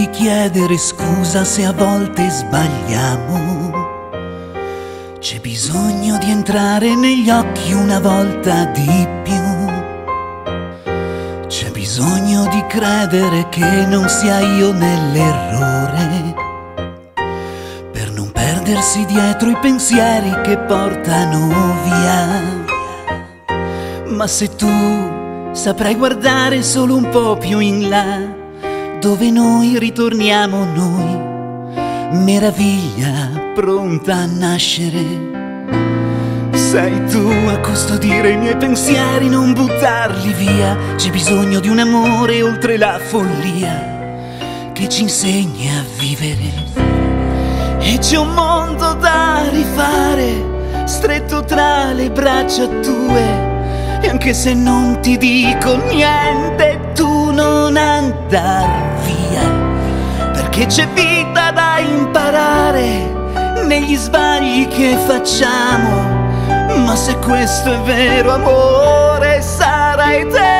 di chiedere scusa se a volte sbagliamo. C'è bisogno di entrare negli occhi una volta di più. C'è bisogno di credere che non sia io nell'errore, per non perdersi dietro i pensieri che portano via. Ma se tu saprai guardare solo un po' più in là, dove noi ritorniamo noi, meraviglia pronta a nascere. Sei tu a custodire i miei pensieri, non buttarli via. C'è bisogno di un amore oltre la follia, che ci insegni a vivere. E c'è un mondo da rifare, stretto tra le braccia tue. E anche se non ti dico niente, tu non andar via, perché c'è vita da imparare negli sbagli che facciamo. Ma se questo è vero amore, sarai te.